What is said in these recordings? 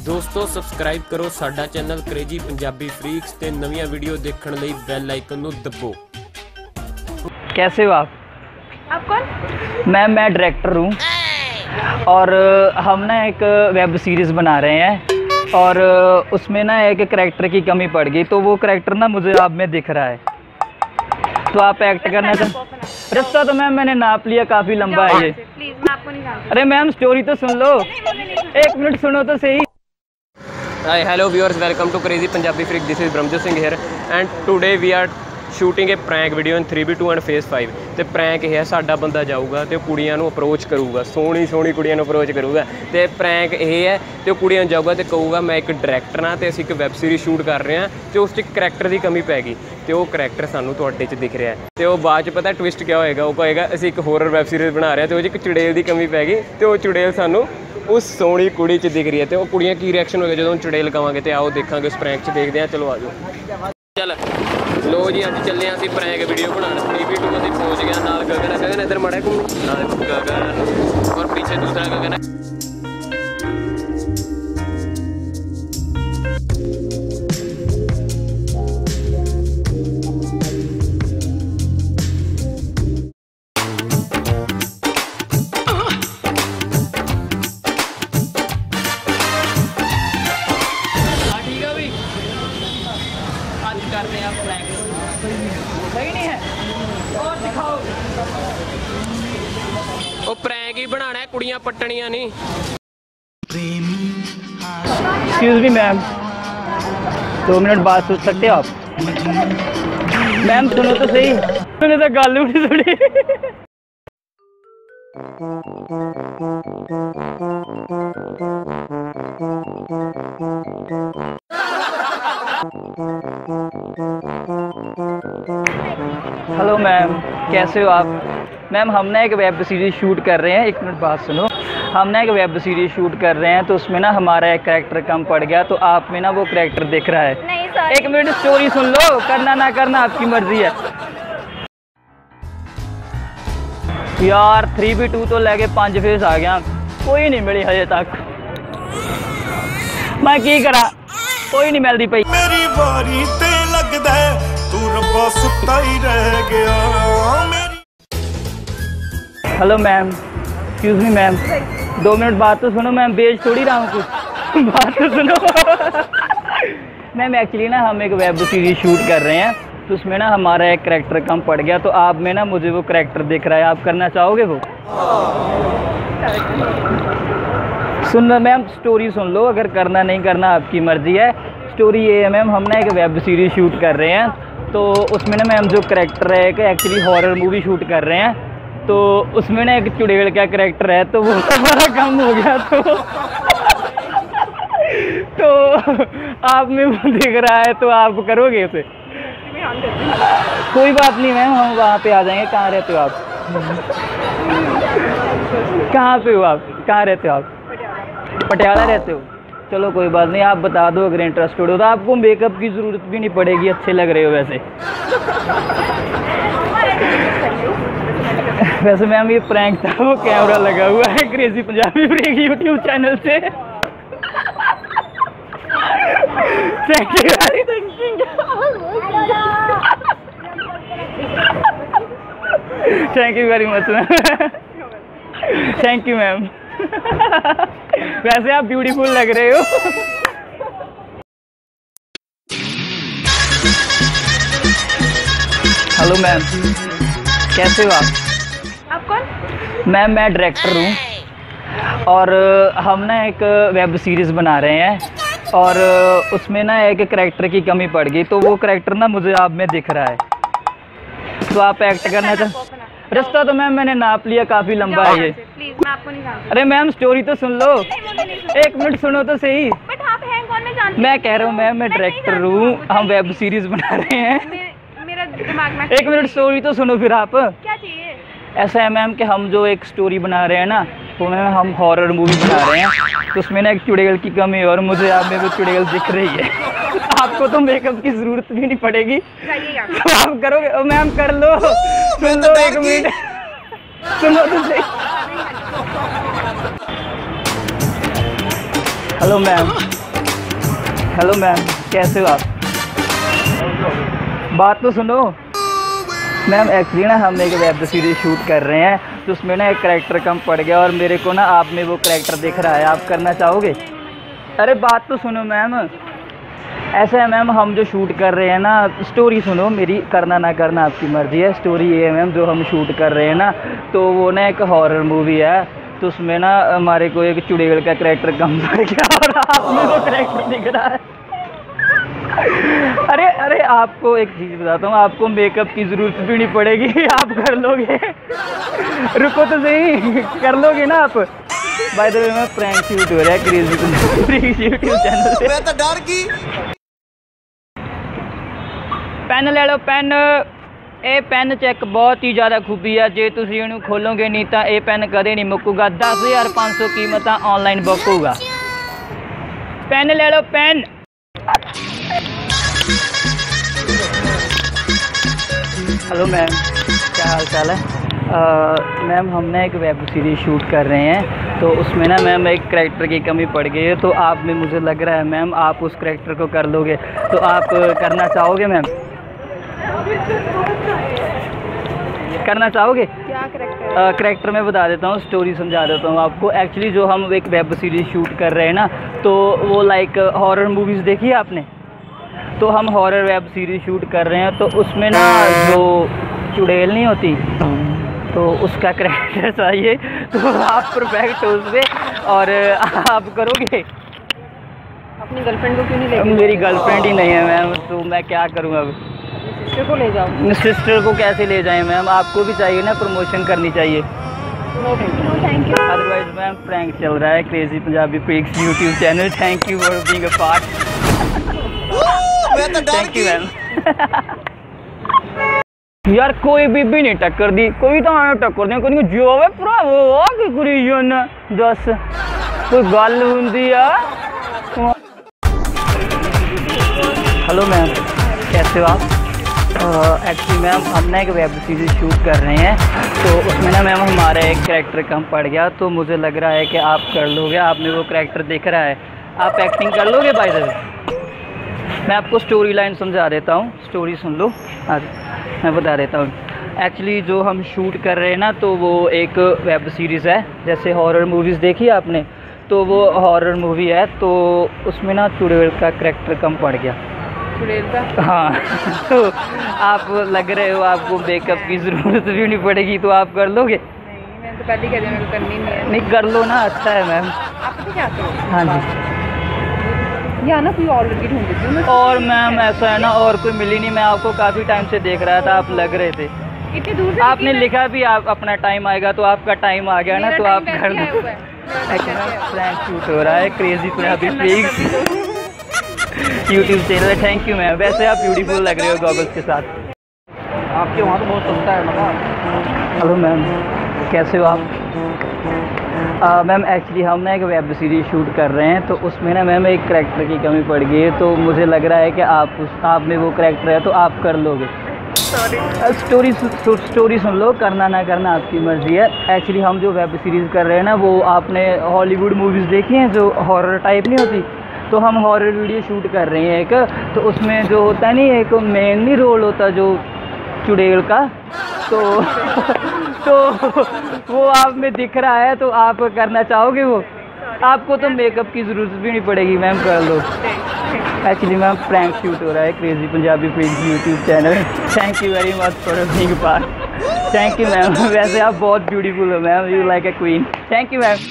दोस्तों सबसक्राइब करो साडा चैनल क्रेजी पंजाबी फ्रीक्स ते नवीं वीडियो देखने लई बेल आइकन नू दबो। कैसे हो आप? आप कौन? मैं डायरेक्टर हूँ और हम ना एक वेब सीरीज़ बना रहे हैं और उसमें ना एक करैक्टर की कमी पड़ गई, तो वो करैक्टर ना मुझे आप में दिख रहा है, तो आप एक्ट करना चाहते। रास्ता तो मैम मैंने नाप लिया, काफ़ी लंबा है ये। प्लीज, मैं आपको नहीं जानती। अरे मैम स्टोरी तो सुन लो, एक मिनट सुनो तो सही। Hi, hello viewers, welcome to Crazy Punjabi Freak. This is Brahmjot Singh here and today we are shooting a prank video in 3v2 and phase 5 ਤੇ ਪ੍ਰੈਂਕ ਇਹ ਹੈ ਸਾਡਾ ਬੰਦਾ ਜਾਊਗਾ ਤੇ ਕੁੜੀਆਂ ਨੂੰ ਅਪਰੋਚ ਕਰੂਗਾ, ਸੋਹਣੀ ਕੁੜੀਆਂ ਨੂੰ ਅਪਰੋਚ ਕਰੂਗਾ ਤੇ ਪ੍ਰੈਂਕ ਇਹ ਹੈ ਤੇ ਉਹ ਕੁੜੀਆਂ ਨੂੰ ਜਾਊਗਾ ਤੇ ਕਹੂਗਾ ਮੈਂ ਇੱਕ ਡਾਇਰੈਕਟਰ ਹਾਂ ਤੇ ਅਸੀਂ ਇੱਕ ਵੈਬ ਸੀਰੀਜ਼ ਸ਼ੂਟ ਕਰ ਰਹੇ ਹਾਂ ਤੇ ਉਸ 'ਚ ਇੱਕ ਕਰੈਕਟਰ ਦੀ ਕਮੀ ਪੈ ਗਈ ਤੇ ਉਹ ਕਰੈਕਟਰ ਸਾਨੂੰ ਤੁਹਾਡੇ 'ਚ ਦਿਖ ਰਿਹਾ ਤੇ ਉਹ ਬਾਅਦ 'ਚ ਪਤਾ ਟਵਿਸਟ ਕਿਆ ਹੋਏਗਾ, ਉਹ ਕਹੇਗਾ ਅਸੀਂ ਇੱਕ ਹੋਰਰ ਵੈਬ ਸੀਰੀਜ਼ ਬਣਾ ਰਹੇ ਹਾਂ ਤੇ ਉਹ 'ਚ ਇੱਕ ਚੁੜੇਲ ਦੀ ਕਮੀ ਪੈ ਗਈ ਤੇ ਉਹ ਚੁੜੇਲ ਸਾਨੂੰ उस सोहनी कुड़ी च दिख रही है तो वो कुड़ियाँ की रिएक्शन होगा जो चुड़ेल कहांगे तो आओ देखा उस प्रैंक च देखते हैं। चलो आ जाओ, चल लो जी अभी चले अं प्रैंक वीडियो बनाना। 3v2 अभी पहुँच गया, नाल गगन इधर माड़ा घूम, गगन और पीछे दूसरा गगन है। करते हैं प्रैंक, सही नहीं है और दिखाओ। वो प्रैंक ही बनाना है, कुड़ियां पट्टनियां नहीं। एक्सक्यूज मी मैम, 2 मिनट बाद सोच सकते हो आप? मैम सुनो तो सही, मैंने तो गल नहीं सुनी। हेलो मैम, कैसे हो आप? मैम हम ना एक वेब सीरीज़ शूट कर रहे हैं, 1 मिनट बात सुनो। हम ना एक वेब सीरीज़ शूट कर रहे हैं तो उसमें ना हमारा एक करैक्टर कम पड़ गया, तो आप में ना वो करैक्टर दिख रहा है। नहीं सर, 1 मिनट स्टोरी सुन लो, करना ना करना आपकी मर्जी है। यार 3v2 तो लेके 5 फेस आ गया, कोई नहीं मिली हजे तक। मैं की करा, कोई नहीं मिलती पई। मेरी वारी ते लगदा है तू रब्बा सुत्ता ही रह गया मेरी। Hello ma'am, excuse me ma'am, 2 minute बात तो सुनो। मैम बेच थोड़ी रहा हूँ कुछ, बात तो सुनो। मैम एक्चुअली ना हम एक वेब सीरीज शूट कर रहे हैं तो उसमें ना हमारा एक करैक्टर कम पड़ गया, तो आप में ना मुझे वो करैक्टर दिख रहा है, आप करना चाहोगे वो? सुन लो मैम, स्टोरी सुन लो, अगर करना नहीं करना आपकी मर्जी है। स्टोरी ये है मैम, हम ना एक वेब सीरीज शूट कर रहे हैं तो उसमें ना मैम जो करैक्टर है एक एक्चुअली हॉरर मूवी शूट कर रहे हैं, तो उसमें ना एक चुड़ैल का करैक्टर है तो वो हमारा कम हो गया, तो आप में वो दिख रहा है तो आप करोगे उसे? कोई बात नहीं मैम, हम वहाँ पे आ जाएंगे। कहाँ रहते हो आप? कहाँ पे हो आप? कहाँ रहते हो आप? पटियाला रहते हो? चलो कोई बात नहीं, आप बता दो अगर इंटरेस्टेड हो तो। आपको मेकअप की ज़रूरत भी नहीं पड़ेगी, अच्छे लग रहे हो वैसे। वैसे मैम ये प्रैंक था, वो कैमरा लगा हुआ है crazy Punjabi freak YouTube channel से। Thank you very much ma'am, thank you ma'am. वैसे आप ब्यूटीफुल लग रहे हो। हेलो मैम, कैसे हो आप? आप कौन? मैम मैं डायरेक्टर हूँ और हम ना एक वेब सीरीज़ बना रहे हैं और उसमें ना एक करैक्टर की कमी पड़ गई, तो वो करैक्टर ना मुझे आप में दिख रहा है, तो आप एक्ट करना चाहते। रास्ता तो मैम मैंने नाप लिया, काफ़ी लंबा है ये। प्लीज, मैं आपको नहीं जानती। अरे मैम स्टोरी तो सुन लो, 1 मिनट सुनो तो सही। बट आप हैं कौन? मैं जानती। मैं कह रहा हूँ मैम मैं डायरेक्टर हूँ, हम वेब सीरीज़ बना रहे हैं। मेरा दिमाग में 1 मिनट स्टोरी तो सुनो फिर आप। क्या चाहिए? ऐसा है मैम कि हम जो एक स्टोरी बना रहे हैं ना, तो मैम हम हॉरर मूवी बना रहे हैं तो उसमें ना एक चुड़ैल की कमी है और मुझे आप में वो चुड़ैल दिख रही है। आपको तो मेकअप की जरूरत भी नहीं पड़ेगी, तो आप करोगे? मैम कर लो, सुन लो 1 मिनट, सुनो तो सही। हेलो मैम, हेलो मैम, कैसे हो आप? बात तो सुनो मैम। एक्चुअली ना हम एक वेब सीरीज़ शूट कर रहे हैं, तो उसमें ना एक करैक्टर कम पड़ गया और मेरे को ना आप में वो करैक्टर दिख रहा है। आप करना चाहोगे? अरे बात तो सुनो मैम। ऐसा है मैम, हम जो शूट कर रहे हैं ना, स्टोरी सुनो मेरी, करना ना करना आपकी मर्ज़ी है। स्टोरी ये है मैम, जो हम शूट कर रहे हैं ना, तो वो ना एक हॉरर मूवी है, तो उसमें ना हमारे को एक चुड़ैल का करैक्टर कम पड़ गया और आप में वो करैक्टर दिख रहा है। अरे आपको एक चीज़ बताता हूँ, आपको मेकअप की ज़रूरत भी नहीं पड़ेगी, आप कर लोगे। रुको तो सही, कर लोगे ना आप? बाय द वे मैं प्रैंक शूट हो रहा है क्रेजी यूट्यूब चैनल पे। मैं तो डर गई। पेन ले लो, पेन। ये पेन चेक बहुत ही ज़्यादा खूबी है, जे तुम इन्हू खोलोगे नहीं तो ये पेन कदे नहीं मुकूगा। 10,500 कीमत ऑनलाइन बुक होगा। पेन ले लो, पेन। हेलो मैम, क्या हाल चाल है? मैम हमने एक वेब सीरीज़ शूट कर रहे हैं, तो उसमें ना मैम एक करैक्टर की कमी पड़ गई है, तो आप में मुझे लग रहा है मैम आप उस करैक्टर को कर लोगे, तो आप करना चाहोगे मैम? करना चाहोगे? क्या करैक्टर? करैक्टर मैं बता देता हूँ, स्टोरी समझा देता हूँ आपको। एक्चुअली जो हम एक वेब सीरीज़ शूट कर रहे हैं ना, तो वो लाइक हॉरर मूवीज़ देखी है आपने? तो हम हॉरर वेब सीरीज़ शूट कर रहे हैं, तो उसमें ना जो चुड़ैल नहीं होती, तो उसका करैक्टर चाहिए, तो आप परफेक्ट हो उससे और आप करोगे? अपनी गर्लफ्रेंड को क्यों नहीं लेके? मेरी गर्लफ्रेंड ही नहीं है मैम, तो मैं क्या करूँ अब? सिस्टर को ले जाओ। सिस्टर को कैसे ले जाएं मैम? आपको भी चाहिए ना, प्रमोशन करनी चाहिए। No thank you. Otherwise ma'am prank चल रहा है crazy Punjabi freaks YouTube channel. Thank you for being a part. Thank you ma'am. यार कोई बीबी नहीं टक्कर दी, कोई तो आने टक्कर दी, कोई जो है भरावो की करी जाना, दस कोई गल हुंदी आ। हेलो मैम, कैसे हो आप? एक्चुअली मैम हम ना एक वेब सीरीज़ शूट कर रहे हैं, तो उसमें ना मैम हमारा एक करैक्टर कम पड़ गया, तो मुझे लग रहा है कि आप कर लोगे। आप में वो करैक्टर दिख रहा है, आप एक्टिंग कर लोगे? बाय द वे मैं आपको स्टोरी लाइन समझा देता हूँ, स्टोरी सुन लो। हाँ मैं बता देता हूँ। एक्चुअली जो हम शूट कर रहे हैं ना, तो वो एक वेब सीरीज़ है, जैसे हॉरर मूवीज़ देखी आपने, तो वो हॉरर मूवी है, तो उसमें ना चुड़ैल का करैक्टर कम पड़ गया। चुड़ैल का? हाँ। तो आप लग रहे हो आपको मेकअप की ज़रूरत भी नहीं पड़ेगी, तो आप कर लोगे? नहीं, मैं तो पहले कह रही हूँ, मेरे को करनी नहीं है। नहीं कर लो ना, अच्छा है मैम। आप तो क्या करो? हाँ जी। या ना कोई ऑलरेडी ढूंढ देती हूँ। और मैम ऐसा है ना, और कोई मिली नहीं, मैं आपको काफ़ी टाइम से देख रहा था, आप लग रहे थे। इतनी दूर से आपने लिखा भी आप अपना टाइम आएगा, तो आपका टाइम आ गया ना, तो आप कर दो। प्रैंक शूट हो रहा है crazy Punjabi freaks YouTube channel. Thank you ma'am. वैसे आप ब्यूटीफुल लग रहे हो गॉगल्स के साथ। आपके वहाँ तो बहुत सस्ता है मतलब। हेलो मैम, कैसे हो आप? मैम एक्चुअली हम ना एक वेब सीरीज़ शूट कर रहे हैं, तो उसमें ना मैम एक करैक्टर की कमी पड़ गई है, तो मुझे लग रहा है कि आप में वो करैक्टर है, तो आप कर लोगे। स्टोरी सुन लो, करना ना करना आपकी मर्ज़ी है। एक्चुअली हम जो वेब सीरीज़ कर रहे हैं ना, वो आपने हॉलीवुड मूवीज़ देखी हैं जो हॉरर टाइप नहीं होती, तो हम हॉरर वीडियो शूट कर रहे हैं एक, तो उसमें जो होता है नहीं, एक मेन नहीं रोल होता जो चुड़ैल का, तो वो आप में दिख रहा है, तो आप करना चाहोगे वो? आपको तो मेकअप की ज़रूरत भी नहीं पड़ेगी मैम, कर लो। एक्चुअली मैम प्रैंक शूट हो रहा है crazy Punjabi freaks YouTube channel. Thank you very much for being part. Thank you ma'am. वैसे आप बहुत ब्यूटीफुल हो ma'am, you like a queen. Thank you ma'am.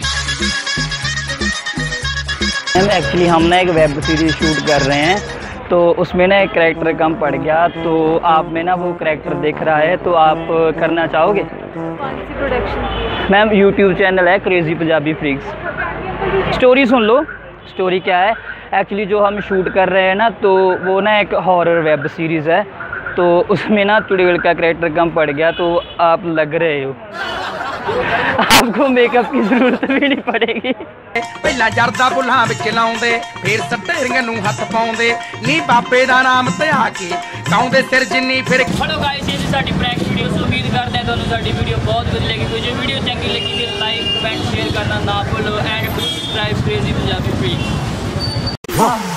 Ma'am actually हम ना एक वेब सीरीज़ शूट कर रहे हैं, तो उसमें ना एक करैक्टर कम पड़ गया, तो आप में ना वो करैक्टर दिख रहा है, तो आप करना चाहोगे? कौन सी प्रोडक्शन? मैम यूट्यूब चैनल है क्रेजी पंजाबी फ्रीक्स। स्टोरी सुन लो, स्टोरी क्या है। एक्चुअली जो हम शूट कर रहे हैं ना, तो वो ना एक हॉरर वेब सीरीज़ है, तो उसमें ना चुड़ैल का करैक्टर कम पड़ गया, तो आप लग रहे हो। आपको मेकअप की ज़रूरत भी नहीं पड़ेगी। ਪਹਿਲਾਂ ਜਰਦਾ ਬੁੱਲਾਂ ਵਿੱਚ ਲਾਉਂਦੇ ਫੇਰ ਸਟੇਰਿੰਗ ਨੂੰ ਹੱਥ ਪਾਉਂਦੇ ਨੀ ਬਾਪੇ ਦਾ ਨਾਮ ਧਿਆ ਕੇ ਕਾਉਂਦੇ ਸਿਰ ਜਿੰਨੀ ਫਿਰ। हेलो गाइस, ये साडी प्रैंक वीडियो उम्मीद करते हैं ਤੁਹਾਨੂੰ ਸਾਡੀ ਵੀਡੀਓ ਬਹੁਤ ਵਧੀਆ ਲੱਗੀ। ਕੋਈ ਜੇ ਵੀਡੀਓ ਚੰਗੀ ਲੱਗੀ ਤੇ ਲਾਈਕ ਕਮੈਂਟ ਸ਼ੇਅਰ ਕਰਨਾ ਨਾ ਭੁੱਲੋ and subscribe crazy Punjabi freaks.